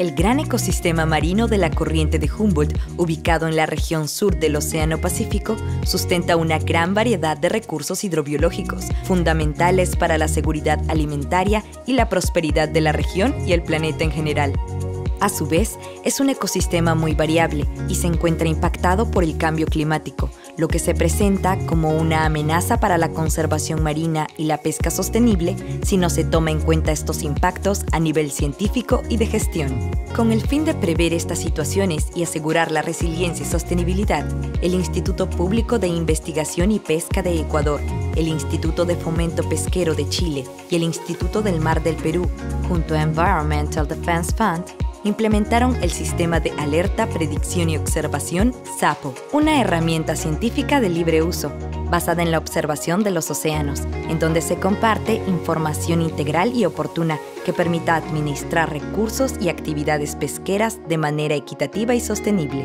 El gran ecosistema marino de la corriente de Humboldt, ubicado en la región sur del Océano Pacífico, sustenta una gran variedad de recursos hidrobiológicos, fundamentales para la seguridad alimentaria y la prosperidad de la región y el planeta en general. A su vez, es un ecosistema muy variable y se encuentra impactado por el cambio climático, lo que se presenta como una amenaza para la conservación marina y la pesca sostenible si no se toma en cuenta estos impactos a nivel científico y de gestión. Con el fin de prever estas situaciones y asegurar la resiliencia y sostenibilidad, el Instituto Público de Investigación y Pesca de Ecuador, el Instituto de Fomento Pesquero de Chile y el Instituto del Mar del Perú, junto a Environmental Defense Fund, implementaron el Sistema de Alerta, Predicción y Observación SAPO, una herramienta científica de libre uso, basada en la observación de los océanos, en donde se comparte información integral y oportuna que permita administrar recursos y actividades pesqueras de manera equitativa y sostenible.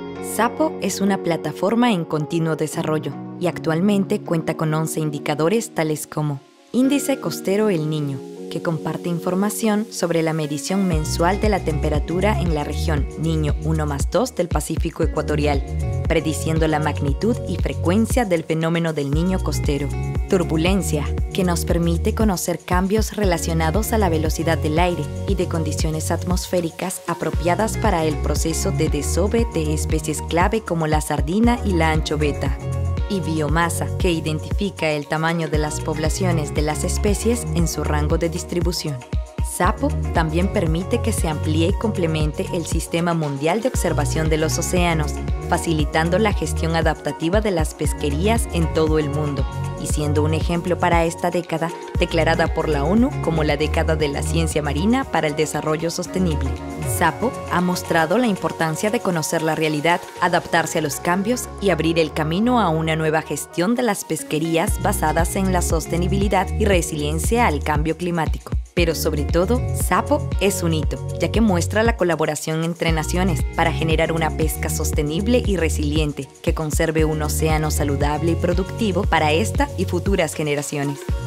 SAPO es una plataforma en continuo desarrollo y actualmente cuenta con 11 indicadores tales como Índice Costero El Niño, que comparte información sobre la medición mensual de la temperatura en la región Niño 1+2 del Pacífico Ecuatorial, prediciendo la magnitud y frecuencia del fenómeno del Niño costero. Turbulencia, que nos permite conocer cambios relacionados a la velocidad del aire y de condiciones atmosféricas apropiadas para el proceso de desove de especies clave como la sardina y la anchoveta. Y biomasa, que identifica el tamaño de las poblaciones de las especies en su rango de distribución. SAPO también permite que se amplíe y complemente el Sistema Mundial de Observación de los Océanos, facilitando la gestión adaptativa de las pesquerías en todo el mundo, y siendo un ejemplo para esta década, declarada por la ONU como la década de la ciencia marina para el desarrollo sostenible. SAPO ha mostrado la importancia de conocer la realidad, adaptarse a los cambios y abrir el camino a una nueva gestión de las pesquerías basadas en la sostenibilidad y resiliencia al cambio climático. Pero sobre todo, SAPO es un hito, ya que muestra la colaboración entre naciones para generar una pesca sostenible y resiliente que conserve un océano saludable y productivo para esta y futuras generaciones.